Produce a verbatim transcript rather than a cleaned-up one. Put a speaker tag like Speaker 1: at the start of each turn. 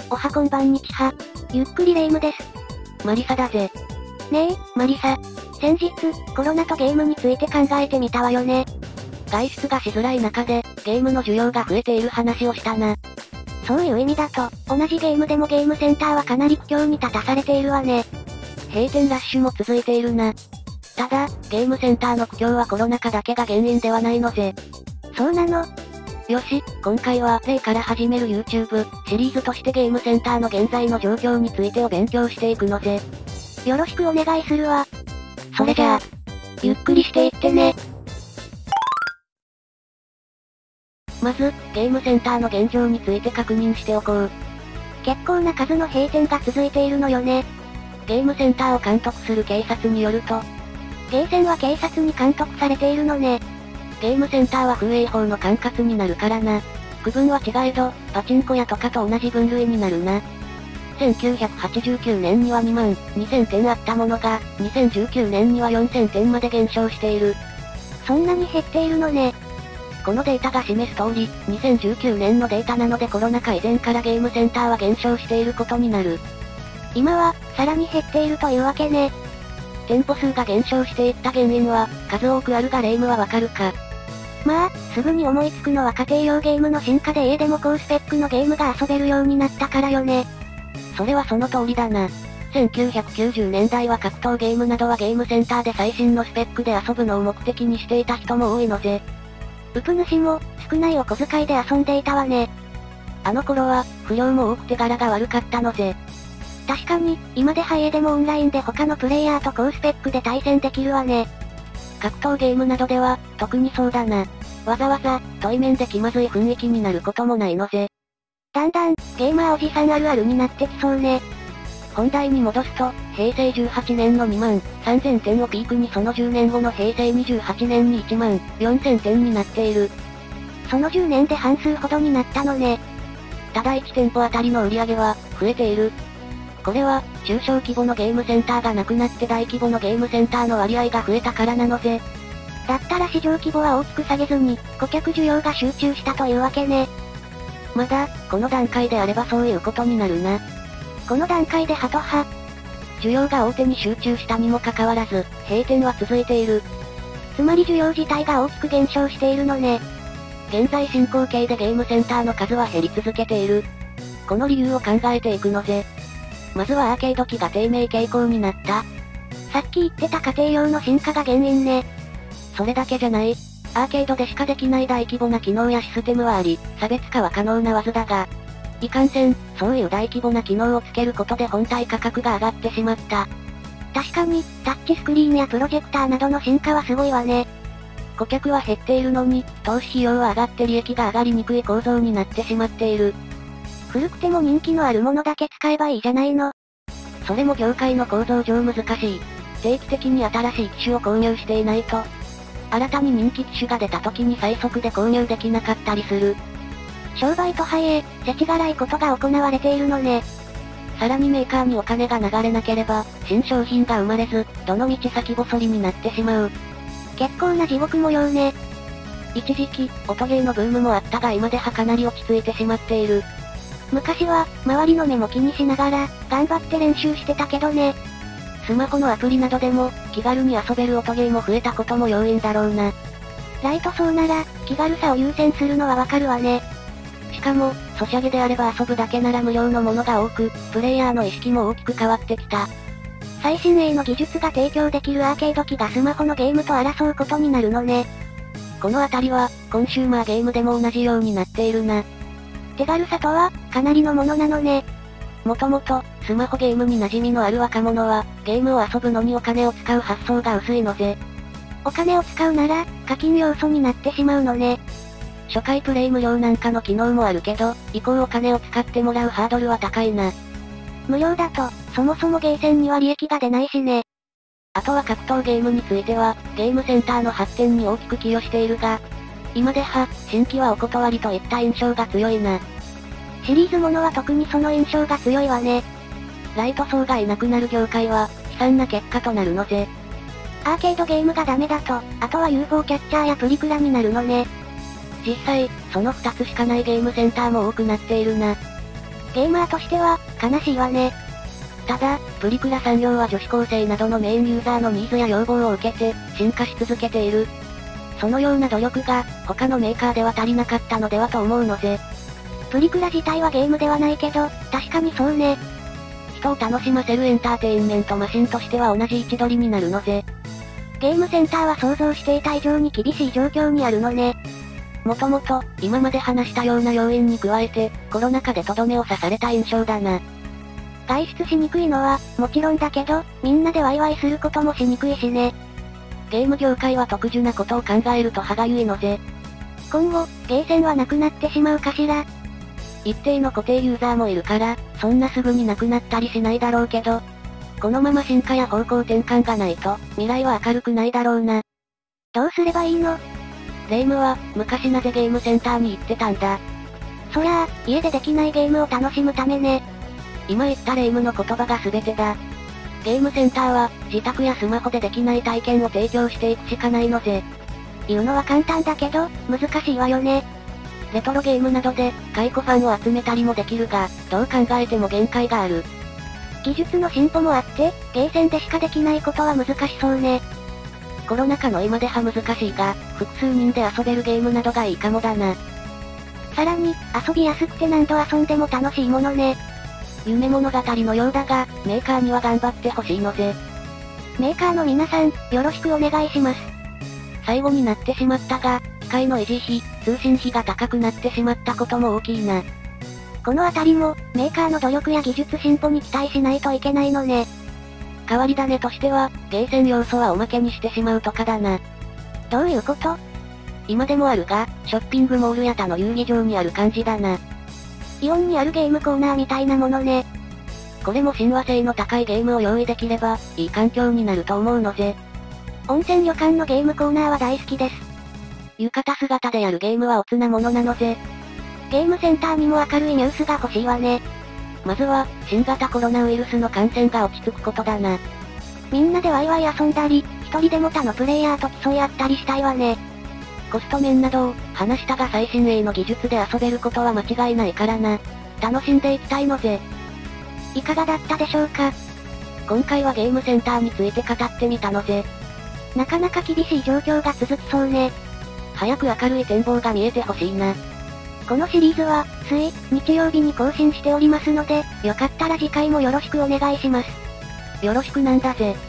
Speaker 1: おはこんばんにちは。ゆっくりレ夢ムです。
Speaker 2: マリサだぜ。
Speaker 1: ねえ、マリサ。先日、コロナとゲームについて考えてみたわよね。
Speaker 2: 外出がしづらい中で、ゲームの需要が増えている話をしたな。
Speaker 1: そういう意味だと、同じゲームでもゲームセンターはかなり苦境に立たされているわね。
Speaker 2: 閉店ラッシュも続いているな。ただ、ゲームセンターの苦境はコロナ禍だけが原因ではないのぜ。
Speaker 1: そうなの？
Speaker 2: よし、今回は例から始める YouTube シリーズとしてゲームセンターの現在の状況についてを勉強していくのぜ。
Speaker 1: よろしくお願いするわ。
Speaker 2: それじゃあ、ゆっくりしていってね。まず、ゲームセンターの現状について確認しておこう。
Speaker 1: 結構な数の閉店が続いているのよね。
Speaker 2: ゲームセンターを監督する警察によると、
Speaker 1: ゲーセンは警察に監督されているのね。
Speaker 2: ゲームセンターは風営法の管轄になるからな。区分は違えど、パチンコ屋とかと同じ分類になるな。せんきゅうひゃくはちじゅうきゅうねんにはにまんにせんてんあったものが、にせんじゅうきゅうねんにはよんせんてんまで減少している。
Speaker 1: そんなに減っているのね。
Speaker 2: このデータが示す通り、にせんじゅうきゅうねんのデータなのでコロナ禍以前からゲームセンターは減少していることになる。
Speaker 1: 今は、さらに減っているというわけね。
Speaker 2: 店舗数が減少していった原因は、数多くあるがレ夢ムはわかるか？
Speaker 1: まあ、すぐに思いつくのは家庭用ゲームの進化で A でも高スペックのゲームが遊べるようになったからよね。
Speaker 2: それはその通りだな。せんきゅうひゃくきゅうじゅうねんだいは格闘ゲームなどはゲームセンターで最新のスペックで遊ぶのを目的にしていた人も多いのぜ。
Speaker 1: ウプ主も、少ないお小遣いで遊んでいたわね。
Speaker 2: あの頃は、不良も多く手柄が悪かったのぜ。
Speaker 1: 確かに、今でハイエでもオンラインで他のプレイヤーと高スペックで対戦できるわね。
Speaker 2: 格闘ゲームなどでは、特にそうだな。わざわざ、対面で気まずい雰囲気になることもないのぜ。
Speaker 1: だんだん、ゲーマーおじさんあるあるになってきそうね。
Speaker 2: 本題に戻すと、へいせいじゅうはちねんのにまんさんぜんてんをピークにそのじゅうねんごのへいせいにじゅうはちねんにいちまんよんせんてんになっている。
Speaker 1: そのじゅうねんで半数ほどになったのね。
Speaker 2: ただいち店舗あたりの売り上げは、増えている。これは、中小規模のゲームセンターがなくなって大規模のゲームセンターの割合が増えたからなのぜ。
Speaker 1: だったら市場規模は大きく下げずに、顧客需要が集中したというわけね。
Speaker 2: まだ、この段階であればそういうことになるな。
Speaker 1: この段階でハト派。
Speaker 2: 需要が大手に集中したにもかかわらず、閉店は続いている。
Speaker 1: つまり需要自体が大きく減少しているのね。
Speaker 2: 現在進行形でゲームセンターの数は減り続けている。この理由を考えていくのぜ。まずはアーケード機が低迷傾向になった。
Speaker 1: さっき言ってた家庭用の進化が原因ね。
Speaker 2: それだけじゃない。アーケードでしかできない大規模な機能やシステムはあり、差別化は可能なはずだが、いかんせん、そういう大規模な機能をつけることで本体価格が上がってしまった。
Speaker 1: 確かに、タッチスクリーンやプロジェクターなどの進化はすごいわね。
Speaker 2: 顧客は減っているのに、投資費用は上がって利益が上がりにくい構造になってしまっている。
Speaker 1: 古くても人気のあるものだけ使えばいいじゃないの。
Speaker 2: それも業界の構造上難しい。定期的に新しい機種を購入していないと、新たに人気機種が出た時に最速で購入できなかったりする。
Speaker 1: 商売とはいえ、世知辛いことが行われているのね。
Speaker 2: さらにメーカーにお金が流れなければ、新商品が生まれず、どの道先細りになってしまう。
Speaker 1: 結構な地獄模様ね。
Speaker 2: 一時期、音ゲーのブームもあったが今ではかなり落ち着いてしまっている。
Speaker 1: 昔は、周りの目も気にしながら、頑張って練習してたけどね。
Speaker 2: スマホのアプリなどでも、気軽に遊べる音ゲーも増えたことも要因だろうな。
Speaker 1: ライト層なら、気軽さを優先するのはわかるわね。
Speaker 2: しかも、ソシャゲであれば遊ぶだけなら無料のものが多く、プレイヤーの意識も大きく変わってきた。
Speaker 1: 最新鋭の技術が提供できるアーケード機がスマホのゲームと争うことになるのね。
Speaker 2: このあたりは、コンシューマーゲームでも同じようになっているな。
Speaker 1: 手軽さとは、かなりのものなのね。
Speaker 2: もともと、スマホゲームに馴染みのある若者は、ゲームを遊ぶのにお金を使う発想が薄いのぜ。
Speaker 1: お金を使うなら、課金要素になってしまうのね。
Speaker 2: 初回プレイ無料なんかの機能もあるけど、以降お金を使ってもらうハードルは高いな。
Speaker 1: 無料だと、そもそもゲーセンには利益が出ないしね。
Speaker 2: あとは格闘ゲームについては、ゲームセンターの発展に大きく寄与しているが、今では、新規はお断りといった印象が強いな。
Speaker 1: シリーズものは特にその印象が強いわね。
Speaker 2: ライト層がいなくなる業界は、悲惨な結果となるのぜ。
Speaker 1: アーケードゲームがダメだと、あとは ユーフォー キャッチャーやプリクラになるのね。
Speaker 2: 実際、そのふたつしかないゲームセンターも多くなっているな。
Speaker 1: ゲーマーとしては、悲しいわね。
Speaker 2: ただ、プリクラ産業は女子高生などのメインユーザーのニーズや要望を受けて、進化し続けている。そのような努力が、他のメーカーでは足りなかったのではと思うのぜ。
Speaker 1: プリクラ自体はゲームではないけど、確かにそうね。
Speaker 2: 人を楽しませるエンターテインメントマシンとしては同じ位置取りになるのぜ。
Speaker 1: ゲームセンターは想像していた以上に厳しい状況にあるのね。
Speaker 2: もともと、今まで話したような要因に加えて、コロナ禍でとどめを刺された印象だな。
Speaker 1: 外出しにくいのは、もちろんだけど、みんなでワイワイすることもしにくいしね。
Speaker 2: ゲーム業界は特殊なことを考えると歯がゆいのぜ。
Speaker 1: 今後、ゲーセンはなくなってしまうかしら。
Speaker 2: 一定の固定ユーザーもいるから、そんなすぐになくなったりしないだろうけど、このまま進化や方向転換がないと、未来は明るくないだろうな。
Speaker 1: どうすればいいの？
Speaker 2: レイムは、昔なぜゲームセンターに行ってたんだ。
Speaker 1: そりゃあ、家でできないゲームを楽しむためね。
Speaker 2: 今言ったレイムの言葉が全てだ。ゲームセンターは、自宅やスマホでできない体験を提供していくしかないのぜ。
Speaker 1: 言うのは簡単だけど、難しいわよね。
Speaker 2: レトロゲームなどで、解雇ファンを集めたりもできるが、どう考えても限界がある。
Speaker 1: 技術の進歩もあって、ゲーセンでしかできないことは難しそうね。
Speaker 2: コロナ禍の今では難しいが、複数人で遊べるゲームなどがいいかもだな。
Speaker 1: さらに、遊びやすくて何度遊んでも楽しいものね。
Speaker 2: 夢物語のようだが、メーカーには頑張ってほしいのぜ。
Speaker 1: メーカーの皆さん、よろしくお願いします。
Speaker 2: 最後になってしまったが、機械の維持費、通信費が高くなってしまったことも大きいな。
Speaker 1: このあたりも、メーカーの努力や技術進歩に期待しないといけないのね。
Speaker 2: 変わり種としては、ゲーセン要素はおまけにしてしまうとかだな。
Speaker 1: どういうこと？
Speaker 2: 今でもあるが、ショッピングモールや他の遊戯場にある感じだな。
Speaker 1: イオンにあるゲームコーナーみたいなものね。
Speaker 2: これも親和性の高いゲームを用意できれば、いい環境になると思うのぜ。
Speaker 1: 温泉旅館のゲームコーナーは大好きです。
Speaker 2: 浴衣姿でやるゲームはおつなものなのぜ。
Speaker 1: ゲームセンターにも明るいニュースが欲しいわね。
Speaker 2: まずは、新型コロナウイルスの感染が落ち着くことだな。
Speaker 1: みんなでワイワイ遊んだり、一人でも他のプレイヤーと競い合ったりしたいわね。
Speaker 2: コスト面などを、話したが最新鋭の技術で遊べることは間違いないからな。楽しんでいきたいのぜ。
Speaker 1: いかがだったでしょうか？
Speaker 2: 今回はゲームセンターについて語ってみたのぜ。
Speaker 1: なかなか厳しい状況が続きそうね。
Speaker 2: 早く明るい展望が見えてほしいな。
Speaker 1: このシリーズは、水、日曜日に更新しておりますので、よかったら次回もよろしくお願いします。
Speaker 2: よろしくなんだぜ。